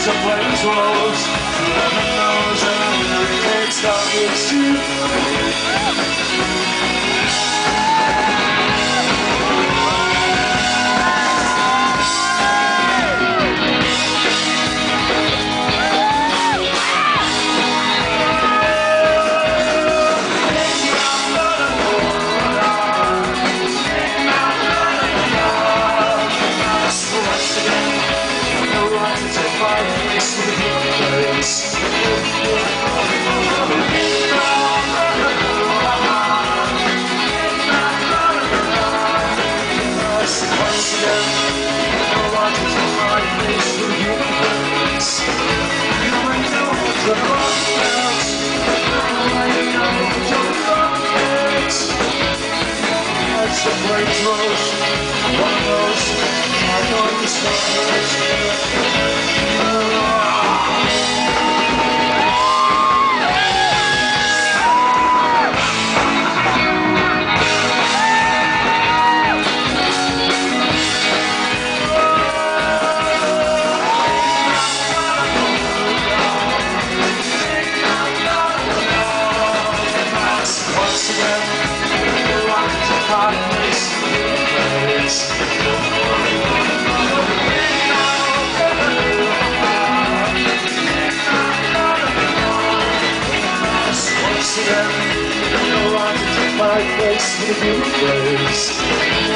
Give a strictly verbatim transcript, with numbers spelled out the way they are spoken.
the flames rose, heaven knows and it's not with you. The flames rose, one knows, I know the stars. Once again, the rock is a hot place. Once again, the rock is a hot place with a human place.